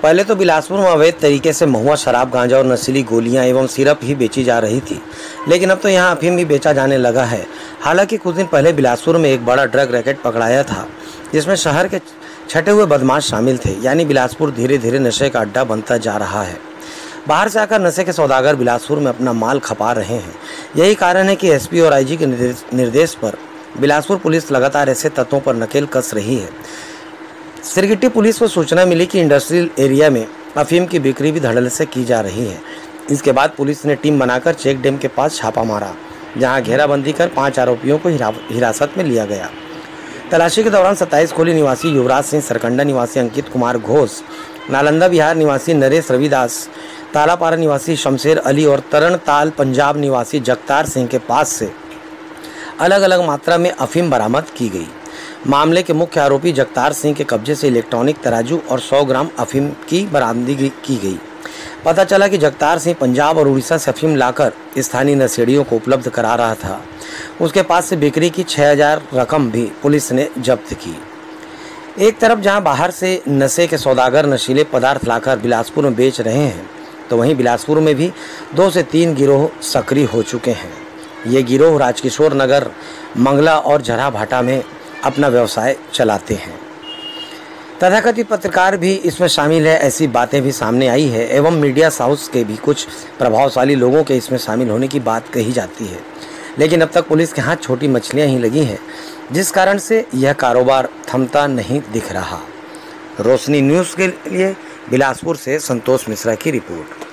पहले तो बिलासपुर में अवैध तरीके से महुआ शराब, गांजा और नशीली गोलियां एवं सिरप ही बेची जा रही थी, लेकिन अब तो यहां अफीम भी बेचा जाने लगा है। हालांकि कुछ दिन पहले बिलासपुर में एक बड़ा ड्रग रैकेट पकड़ाया था, जिसमें शहर के छटे हुए बदमाश शामिल थे। यानी बिलासपुर धीरे धीरे नशे का अड्डा बनता जा रहा है। बाहर से आकर नशे के सौदागर बिलासपुर में अपना माल खपा रहे हैं। यही कारण है कि एसपी और आईजी के निर्देश पर बिलासपुर पुलिस लगातार ऐसे तत्वों पर नकेल कस रही है। सिरगिट्टी पुलिस को सूचना मिली कि इंडस्ट्रियल एरिया में अफीम की बिक्री भी धड़ल्ले से की जा रही है। इसके बाद पुलिस ने टीम बनाकर चेक डैम के पास छापा मारा, जहां घेराबंदी कर 5 आरोपियों को हिरासत में लिया गया। तलाशी के दौरान 27 खोली निवासी युवराज सिंह, सरकंडा निवासी अंकित कुमार घोष, नालंदा बिहार निवासी नरेश रविदास, तालापारा निवासी शमशेर अली और तरणताल पंजाब निवासी जगतार सिंह के पास से अलग अलग मात्रा में अफीम बरामद की गई। मामले के मुख्य आरोपी जगतार सिंह के कब्जे से इलेक्ट्रॉनिक तराजू और 100 ग्राम अफीम की बरामदगी की गई। पता चला कि जगतार सिंह पंजाब और उड़ीसा से अफीम लाकर स्थानीय नशेड़ियों को उपलब्ध करा रहा था। उसके पास से बिक्री की 6000 रकम भी पुलिस ने जब्त की। एक तरफ जहां बाहर से नशे के सौदागर नशीले पदार्थ लाकर बिलासपुर में बेच रहे हैं, तो वहीं बिलासपुर में भी 2 से 3 गिरोह सक्रिय हो चुके हैं। ये गिरोह राजकिशोर नगर, मंगला और झरा भाटा में अपना व्यवसाय चलाते हैं। तथाकथित पत्रकार भी इसमें शामिल है, ऐसी बातें भी सामने आई है एवं मीडिया हाउस के भी कुछ प्रभावशाली लोगों के इसमें शामिल होने की बात कही जाती है। लेकिन अब तक पुलिस के हाथ छोटी मछलियां ही लगी हैं, जिस कारण से यह कारोबार थमता नहीं दिख रहा। रोशनी न्यूज़ के लिए बिलासपुर से संतोष मिश्रा की रिपोर्ट।